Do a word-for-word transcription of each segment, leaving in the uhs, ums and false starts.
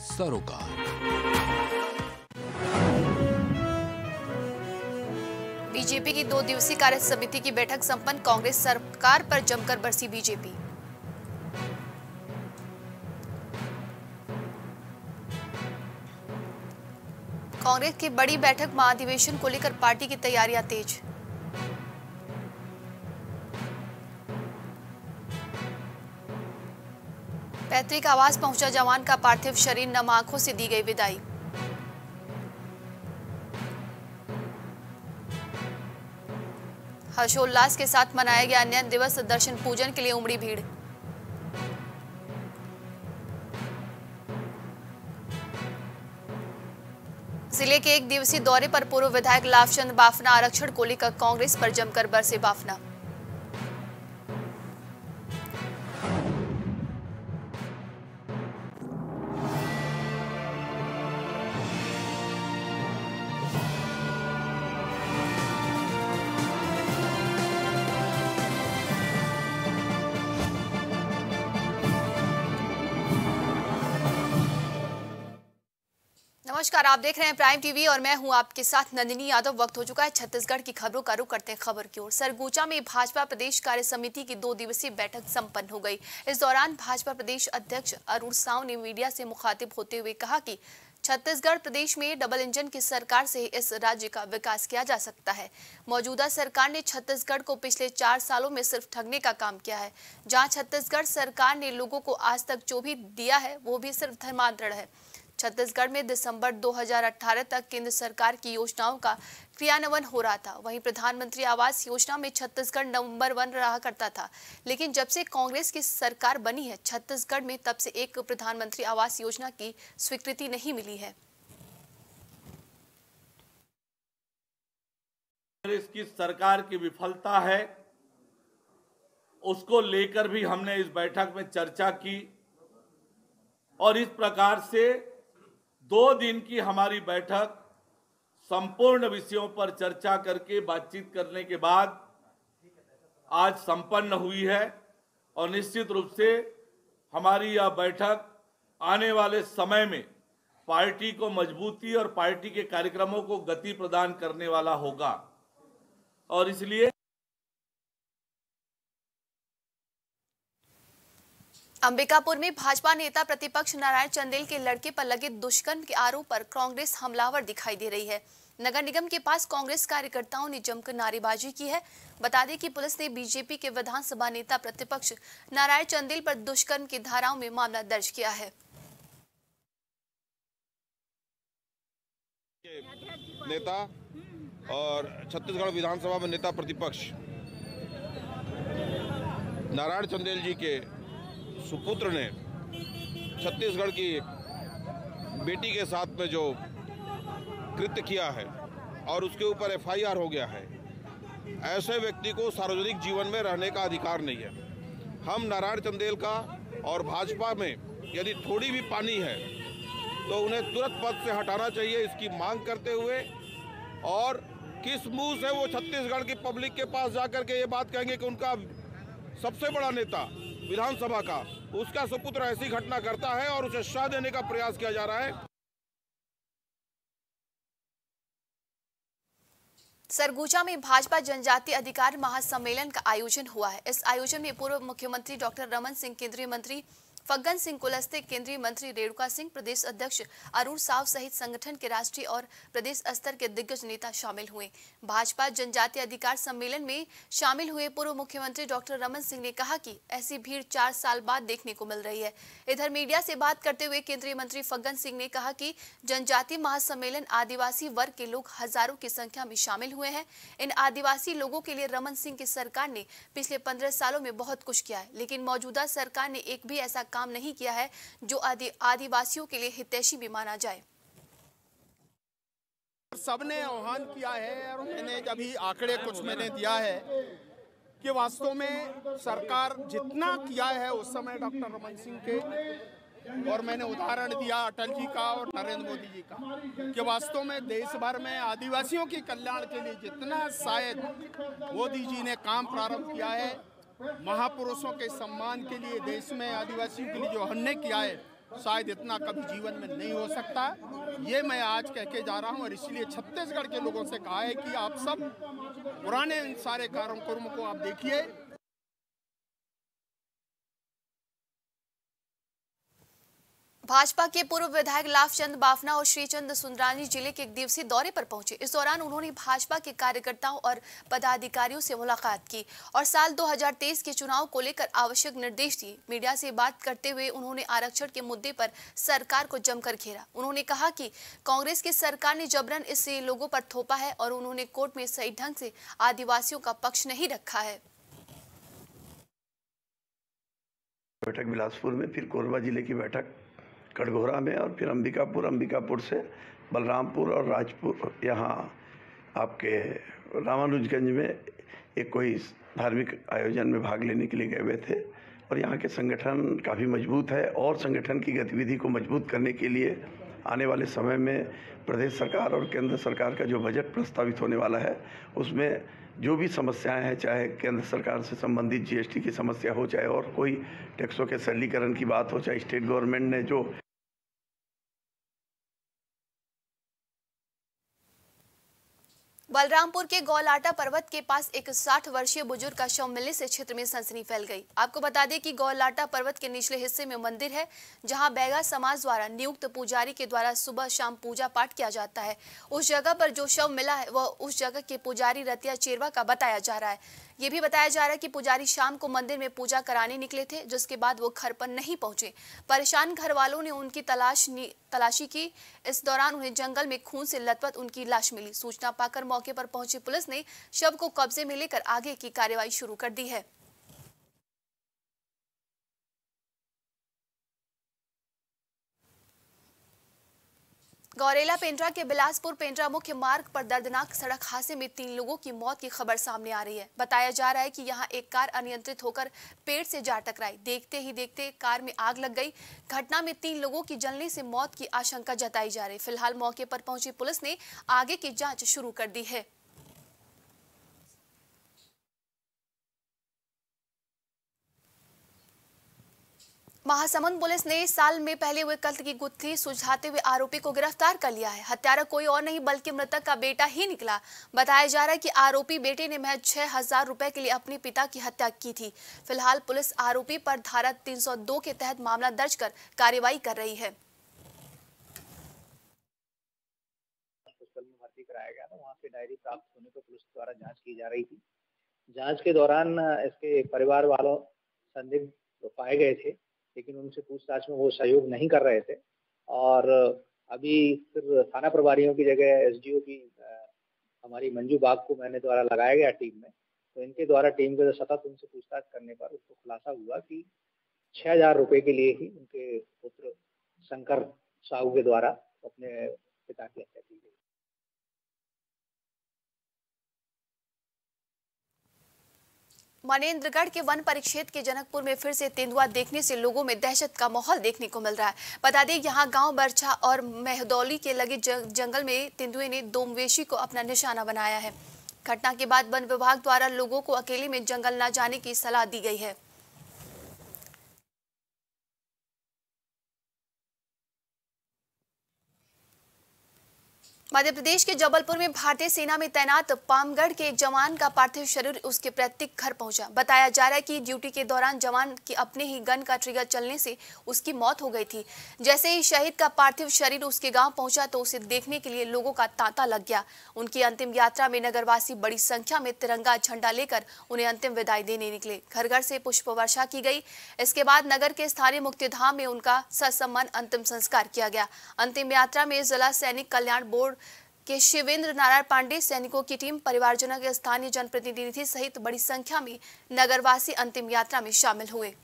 सरोकार। बीजेपी की दो दिवसीय कार्य समिति की बैठक संपन्न, कांग्रेस सरकार पर जमकर बरसी बीजेपी। कांग्रेस की बड़ी बैठक, महाधिवेशन को लेकर पार्टी की तैयारियां तेज। पैतृक आवास पहुंचा जवान का पार्थिव शरीर, नम आंखों से दी गई विदाई। हर्षोल्लास के साथ मनाया गया अन्य दिवस, दर्शन पूजन के लिए उमड़ी भीड़। जिले के एक दिवसीय दौरे पर पूर्व विधायक लाभचंद बाफना, आरक्षण को लेकर कांग्रेस पर जमकर बरसे बाफना। नमस्कार, आप देख रहे हैं प्राइम टीवी और मैं हूं आपके साथ नंदिनी यादव। वक्त हो चुका है छत्तीसगढ़ की खबरों का रुख करते हैं खबर की ओर। सरगुजा में भाजपा प्रदेश कार्य समिति की दो दिवसीय बैठक संपन्न हो गई। इस दौरान भाजपा प्रदेश अध्यक्ष अरुण साव ने मीडिया से मुखातिब होते हुए कहा कि छत्तीसगढ़ प्रदेश में डबल इंजन की सरकार से इस राज्य का विकास किया जा सकता है। मौजूदा सरकार ने छत्तीसगढ़ को पिछले चार सालों में सिर्फ ठगने का काम किया है। जहां छत्तीसगढ़ सरकार ने लोगों को आज तक जो भी दिया है वो भी सिर्फ धर्मांतरण है। छत्तीसगढ़ में दिसंबर दो हज़ार अठारह तक केंद्र सरकार की योजनाओं का क्रियान्वयन हो रहा था। वहीं प्रधानमंत्री आवास योजना में छत्तीसगढ़ नंबर वन रहा करता था, लेकिन जब से कांग्रेस की सरकार बनी है छत्तीसगढ़ में तब से एक प्रधानमंत्री आवास योजना की स्वीकृति नहीं मिली है। कांग्रेस की सरकार की विफलता है, उसको लेकर भी हमने इस बैठक में चर्चा की और इस प्रकार से दो दिन की हमारी बैठक संपूर्ण विषयों पर चर्चा करके बातचीत करने के बाद आज संपन्न हुई है। और निश्चित रूप से हमारी यह बैठक आने वाले समय में पार्टी को मजबूती और पार्टी के कार्यक्रमों को गति प्रदान करने वाला होगा। और इसलिए अंबिकापुर में भाजपा नेता प्रतिपक्ष नारायण चंदेल के लड़के पर लगे दुष्कर्म के आरोप पर कांग्रेस हमलावर दिखाई दे रही है। नगर निगम के पास कांग्रेस कार्यकर्ताओं ने जमकर नारेबाजी की है। बता दें कि पुलिस ने बीजेपी के विधानसभा नेता प्रतिपक्ष नारायण चंदेल पर दुष्कर्म की धाराओं में मामला दर्ज किया है। नेता और छत्तीसगढ़ विधानसभा में नेता प्रतिपक्ष नारायण चंदेल जी के सुपुत्र ने छत्तीसगढ़ की बेटी के साथ में जो कृत्य किया है और उसके ऊपर एफ आई आर हो गया है, ऐसे व्यक्ति को सार्वजनिक जीवन में रहने का अधिकार नहीं है। हम नारायण चंदेल का और भाजपा में यदि थोड़ी भी पानी है तो उन्हें तुरंत पद से हटाना चाहिए, इसकी मांग करते हुए। और किस मुंह से वो छत्तीसगढ़ की पब्लिक के पास जाकर के ये बात कहेंगे कि उनका सबसे बड़ा नेता विधानसभा का उसका सुपुत्र ऐसी घटना करता है और उसे सजा देने का प्रयास किया जा रहा है। सरगुजा में भाजपा जनजातीय अधिकार महासम्मेलन का आयोजन हुआ है। इस आयोजन में पूर्व मुख्यमंत्री डॉक्टर रमन सिंह, केंद्रीय मंत्री फग्गन सिंह कुलस्ते, केंद्रीय मंत्री रेणुका सिंह, प्रदेश अध्यक्ष अरुण साव सहित संगठन के राष्ट्रीय और प्रदेश स्तर के दिग्गज नेता शामिल हुए। भाजपा जनजातीय अधिकार सम्मेलन में शामिल हुए पूर्व मुख्यमंत्री डॉक्टर रमन सिंह ने कहा कि ऐसी भीड़ चार साल बाद देखने को मिल रही है। इधर मीडिया से बात करते हुए केंद्रीय मंत्री फग्गन सिंह ने कहा कि जनजातीय महासम्मेलन आदिवासी वर्ग के लोग हजारों की संख्या में शामिल हुए हैं। इन आदिवासी लोगों के लिए रमन सिंह की सरकार ने पिछले पंद्रह सालों में बहुत कुछ किया है, लेकिन मौजूदा सरकार ने एक भी ऐसा काम नहीं किया है जो आदि आदिवासियों के लिए हितैषी भी माना जाए। सबने आह्वान किया है और मैंने अभी आंकड़े कुछ मैंने दिया है कि वास्तव में सरकार जितना किया है उस समय डॉक्टर रमन सिंह के, और मैंने उदाहरण दिया अटल जी का और नरेंद्र मोदी जी का, कि वास्तव में देश भर में आदिवासियों के कल्याण के लिए जितना शायद मोदी जी ने काम प्रारंभ किया है, महापुरुषों के सम्मान के लिए देश में आदिवासियों के लिए जो हमने किया है शायद इतना कभी जीवन में नहीं हो सकता। ये मैं आज कह के जा रहा हूँ और इसलिए छत्तीसगढ़ के लोगों से कहा है कि आप सब पुराने इन सारे कार्यक्रमों को आप देखिए। भाजपा के पूर्व विधायक लाभचंद बाफना और श्रीचंद सुंदरानी जिले के एक दिवसीय दौरे पर पहुंचे। इस दौरान उन्होंने भाजपा के कार्यकर्ताओं और पदाधिकारियों से मुलाकात की और साल दो हज़ार तेईस के चुनाव को लेकर आवश्यक निर्देश दिए। मीडिया से बात करते हुए उन्होंने आरक्षण के मुद्दे पर सरकार को जमकर घेरा। उन्होंने कहा कि कांग्रेस की सरकार ने जबरन इसे लोगों पर थोपा है और उन्होंने कोर्ट में सही ढंग से आदिवासियों का पक्ष नहीं रखा है। बैठक बिलासपुर में, फिर कोरबा जिले की बैठक कटघोरा में और फिर अंबिकापुर, अंबिकापुर से बलरामपुर और राजपुर, यहाँ आपके रामानुजगंज में एक कोई धार्मिक आयोजन में भाग लेने के लिए गए हुए थे। और यहाँ के संगठन काफ़ी मजबूत है और संगठन की गतिविधि को मजबूत करने के लिए आने वाले समय में प्रदेश सरकार और केंद्र सरकार का जो बजट प्रस्तावित होने वाला है उसमें जो भी समस्याएं हैं, चाहे केंद्र सरकार से संबंधित जीएसटी की समस्या हो, चाहे और कोई टैक्सों के सरलीकरण की बात हो, चाहे स्टेट गवर्नमेंट ने जो बलरामपुर के गौलाटा पर्वत के पास एक साठ वर्षीय बुजुर्ग का शव मिलने से क्षेत्र में सनसनी फैल गई। आपको बता दें कि गौलाटा पर्वत के निचले हिस्से में मंदिर है जहां बैगा समाज द्वारा नियुक्त पुजारी के द्वारा सुबह शाम पूजा पाठ किया जाता है। उस जगह पर जो शव मिला है वह उस जगह के पुजारी रतिया चेरवा का बताया जा रहा है। ये भी बताया जा रहा है कि पुजारी शाम को मंदिर में पूजा कराने निकले थे, जिसके बाद वो घर पर नहीं पहुंचे। परेशान घर वालों ने उनकी तलाश तलाशी की। इस दौरान उन्हें जंगल में खून से लथपथ उनकी लाश मिली। सूचना पाकर मौके पर पहुंची पुलिस ने शव को कब्जे में लेकर आगे की कार्रवाई शुरू कर दी है। गौरेला पेंड्रा के बिलासपुर पेंड्रा मुख्य मार्ग पर दर्दनाक सड़क हादसे में तीन लोगों की मौत की खबर सामने आ रही है। बताया जा रहा है कि यहां एक कार अनियंत्रित होकर पेड़ से जा टकराई। देखते ही देखते कार में आग लग गई। घटना में तीन लोगों की जलने से मौत की आशंका जताई जा रही है। फिलहाल मौके पर पहुंची पुलिस ने आगे की जांच शुरू कर दी है। महासमुंद पुलिस ने साल में पहले हुए कत्ल की गुत्थी सुलझाते हुए आरोपी को गिरफ्तार कर लिया है। हत्यारा कोई और नहीं बल्कि मृतक का बेटा ही निकला। बताया जा रहा है कि आरोपी बेटे ने महज छह हजार रुपए के लिए अपने पिता की हत्या की थी। फिलहाल पुलिस आरोपी पर धारा तीन सौ दो के तहत मामला दर्ज कर कार्रवाई कर रही है। भर्ती कराया गया था, वहाँ से डायरी प्राप्त होने पर पुलिस द्वारा जाँच की जा रही थी। जाँच के दौरान इसके परिवार वालों संदिग्ध पाए गए थे, लेकिन उनसे पूछताछ में वो सहयोग नहीं कर रहे थे। और अभी फिर थाना प्रभारियों की जगह एसडीओ की हमारी मंजू बाग को मैंने द्वारा लगाया गया टीम में। तो इनके द्वारा टीम के सतत उनसे पूछताछ करने पर उसको खुलासा हुआ कि छह हजार रुपए के लिए ही उनके पुत्र शंकर साहू के द्वारा अपने पिता की हत्या की गई। मनेन्द्रगढ़ के वन परिक्षेत्र के जनकपुर में फिर से तेंदुआ देखने से लोगों में दहशत का माहौल देखने को मिल रहा है। बता दें यहां गांव बरछा और मेहदौली के लगे जंगल में तेंदुए ने दो मवेशी को अपना निशाना बनाया है। घटना के बाद वन विभाग द्वारा लोगों को अकेले में जंगल न जाने की सलाह दी गई है। मध्य प्रदेश के जबलपुर में भारतीय सेना में तैनात पामगढ़ के एक जवान का पार्थिव शरीर उसके पैतृक घर पहुंचा। बताया जा रहा है कि ड्यूटी के दौरान जवान की अपने ही गन का ट्रिगर चलने से उसकी मौत हो गई थी। जैसे ही शहीद का पार्थिव शरीर उसके गांव पहुंचा तो उसे देखने के लिए लोगों का तांता लग गया। उनकी अंतिम यात्रा में नगरवासी बड़ी संख्या में तिरंगा झंडा लेकर उन्हें अंतिम विदाई देने निकले। घर घर से पुष्प वर्षा की गई। इसके बाद नगर के स्थानीय मुक्तिधाम में उनका ससम्मान अंतिम संस्कार किया गया। अंतिम यात्रा में जिला सैनिक कल्याण बोर्ड के शिवेंद्र नारायण पांडे, सैनिकों की टीम, परिवारजनों के स्थानीय जनप्रतिनिधि सहित बड़ी संख्या में नगरवासी अंतिम यात्रा में शामिल हुए।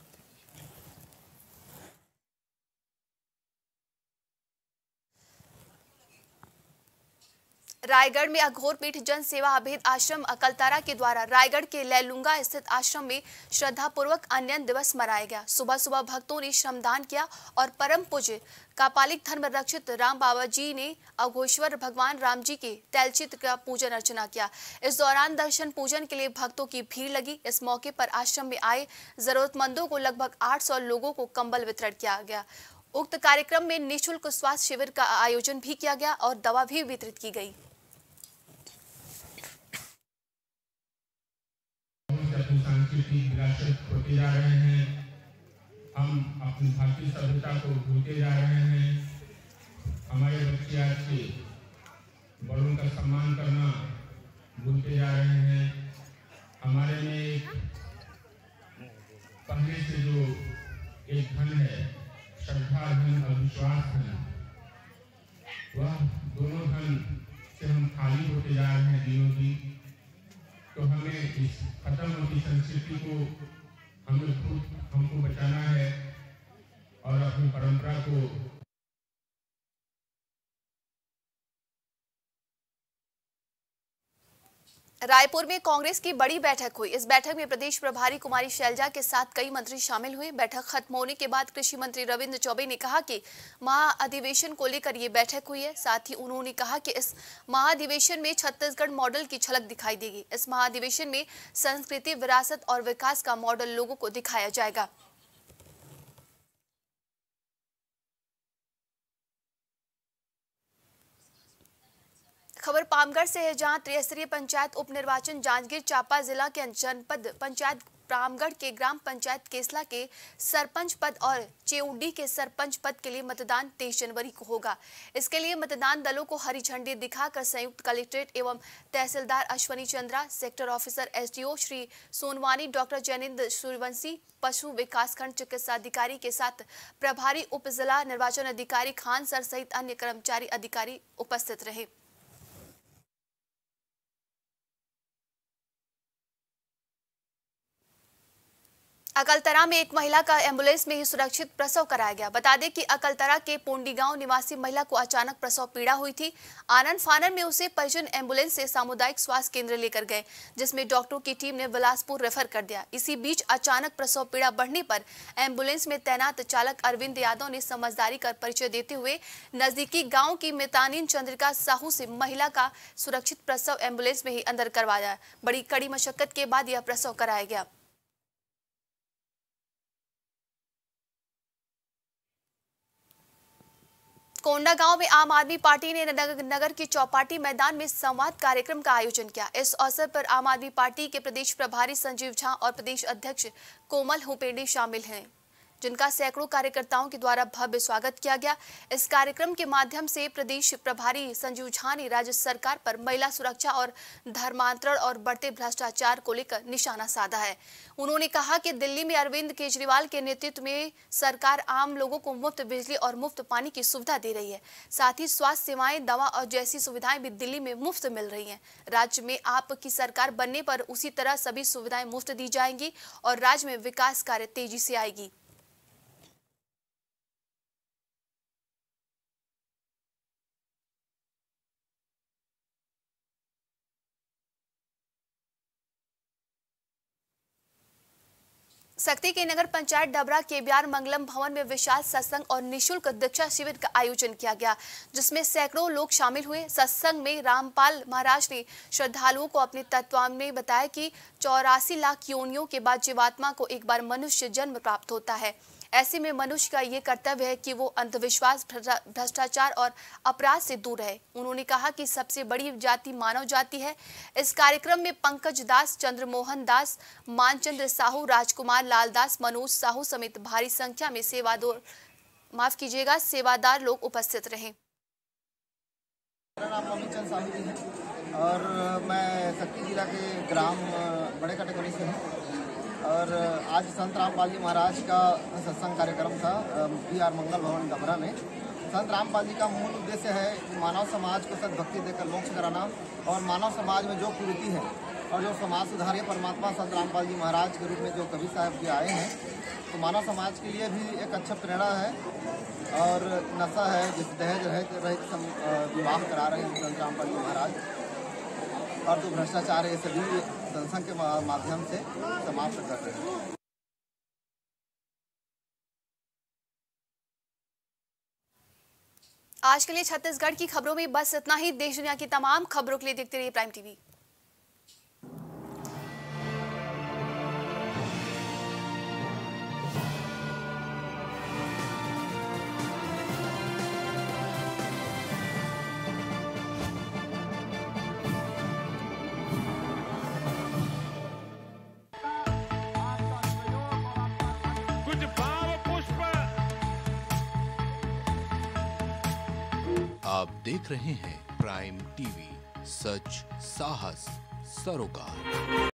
रायगढ़ में अघोरपीठ जन सेवा अभेद आश्रम अकलतारा के द्वारा रायगढ़ के लैलुंगा स्थित आश्रम में श्रद्धापूर्वक अन्यन दिवस मनाया गया। सुबह सुबह भक्तों ने श्रमदान किया और परम पूज्य कापालिक धर्म रक्षित राम बाबा जी ने अघोषवर भगवान राम जी के तैलचित्र का पूजन अर्चना किया। इस दौरान दर्शन पूजन के लिए भक्तों की भीड़ लगी। इस मौके पर आश्रम में आए जरूरतमंदों को लगभग आठ सौ लोगों को कंबल वितरण किया गया। उक्त कार्यक्रम में निःशुल्क स्वास्थ्य शिविर का आयोजन भी किया गया और दवा भी वितरित की गई। सांस्कृतिक विरासत होते जा रहे हैं, हम अपनी भारतीय सभ्यता को भूलते जा रहे हैं। हमारे बच्चे आज से बड़ों का सम्मान करना भूलते जा रहे हैं। हमारे में एक पहले से जो एक धन है, श्रद्धा धन और विश्वास धन, वह दोनों धन से हम खाली होते जा रहे हैं दिनों दिन। तो हमें इस खत्म होती संस्कृति को हमें खुद हमको बचाना है और अपनी परंपरा को। रायपुर में कांग्रेस की बड़ी बैठक हुई। इस बैठक में प्रदेश प्रभारी कुमारी शैलजा के साथ कई मंत्री शामिल हुए। बैठक खत्म होने के बाद कृषि मंत्री रविंद्र चौबे ने कहा कि महाअधिवेशन को लेकर ये बैठक हुई है। साथ ही उन्होंने कहा कि इस महाअधिवेशन में छत्तीसगढ़ मॉडल की झलक दिखाई देगी। इस महाअधिवेशन में संस्कृति, विरासत और विकास का मॉडल लोगों को दिखाया जाएगा। खबर पामगढ़ से है, जहां त्रिस्तरीय पंचायत उपनिर्वाचन जांजगीर चांपा जिला के जनपद पंचायत रामगढ़ के ग्राम पंचायत केसला के सरपंच पद और चेउडी के सरपंच पद के लिए मतदान तेईस जनवरी को होगा। इसके लिए मतदान दलों को हरी झंडी दिखाकर संयुक्त कलेक्ट्रेट एवं तहसीलदार Ashwini Chandra, sector officer SDO Shri Sonwani, doctor Jainendra Suryavanshi, पशु विकासखंड चिकित्सा अधिकारी के साथ प्रभारी उप जिला निर्वाचन अधिकारी खान सर सहित अन्य कर्मचारी अधिकारी उपस्थित रहे। अकलतरा में एक महिला का एम्बुलेंस में ही सुरक्षित प्रसव कराया गया। बता दें कि अकलतरा के पोंडी गांव निवासी महिला को अचानक प्रसव पीड़ा हुई थी। आनंद फानन में उसे परिजन एम्बुलेंस से सामुदायिक स्वास्थ्य केंद्र लेकर गए, जिसमें डॉक्टरों की टीम ने बिलासपुर रेफर कर दिया। इसी बीच अचानक प्रसव पीड़ा बढ़ने पर एम्बुलेंस में तैनात चालक अरविंद यादव ने समझदारी का परिचय देते हुए नजदीकी गाँव की मितानिन चंद्रिका साहू से महिला का सुरक्षित प्रसव एम्बुलेंस में ही अंदर करवाया। बड़ी कड़ी मशक्कत के बाद यह प्रसव कराया गया। कोंडा गांव में आम आदमी पार्टी ने नगर की चौपाटी मैदान में संवाद कार्यक्रम का आयोजन किया। इस अवसर पर आम आदमी पार्टी के प्रदेश प्रभारी संजीव झा और प्रदेश अध्यक्ष कोमल हुपेंडी शामिल हैं, जिनका सैकड़ों कार्यकर्ताओं के द्वारा भव्य स्वागत किया गया। इस कार्यक्रम के माध्यम से प्रदेश प्रभारी संजीव झा ने राज्य सरकार पर महिला सुरक्षा और धर्मांतरण और बढ़ते भ्रष्टाचार को लेकर निशाना साधा है। उन्होंने कहा कि दिल्ली में अरविंद केजरीवाल के नेतृत्व में सरकार आम लोगों को मुफ्त बिजली और मुफ्त पानी की सुविधा दे रही है। साथ ही स्वास्थ्य सेवाएं, दवा और जैसी सुविधाएं भी दिल्ली में मुफ्त मिल रही हैं। राज्य में आपकी सरकार बनने पर उसी तरह सभी सुविधाएं मुफ्त दी जाएंगी और राज्य में विकास कार्य तेजी से आएगी। सक्ती के नगर पंचायत डबरा केबियार मंगलम भवन में विशाल सत्संग और निशुल्क दीक्षा शिविर का आयोजन किया गया, जिसमें सैकड़ों लोग शामिल हुए। सत्संग में रामपाल महाराज ने श्रद्धालुओं को अपने तत्वांग में बताया कि चौरासी लाख योनियों के बाद जीवात्मा को एक बार मनुष्य जन्म प्राप्त होता है। ऐसे में मनुष्य का ये कर्तव्य है कि वो अंधविश्वास, भ्रष्टाचार और अपराध से दूर रहे। उन्होंने कहा कि सबसे बड़ी जाति मानव जाति है। इस कार्यक्रम में पंकज दास, चंद्रमोहन दास, मानचंद्र साहू, राजकुमार लाल दास, मनोज साहू समेत भारी संख्या में सेवादार माफ कीजिएगा सेवादार लोग उपस्थित रहे। मेरा नाम पंकज साहू जी है और मैं सक्ती जिला के ग्राम बड़े कटकोनी से हूँ। और आज संत रामपाल जी महाराज का सत्संग कार्यक्रम था पी आर मंगल भवन डबरा में। संत रामपाल जी का मूल उद्देश्य है मानव समाज को सद्भक्ति देकर मोक्ष कराना और मानव समाज में जो कुरीति है और जो समाज सुधारिया परमात्मा संत रामपाल जी महाराज के रूप में जो कवि साहब जी आए हैं, तो मानव समाज के लिए भी एक अच्छा प्रेरणा है। और नशा है, जिस दहेज रहित रहित विवाह करा रहे हैं संत रामपाल जी महाराज, और जो भ्रष्टाचार है, सभी सत्संग के माध्यम से समाप्त कर रहे हैं। आज के लिए छत्तीसगढ़ की खबरों में बस इतना ही। देश दुनिया की तमाम खबरों के लिए देखते रहिए प्राइम टीवी। आप देख रहे हैं प्राइम टीवी, सच साहस सरोकार।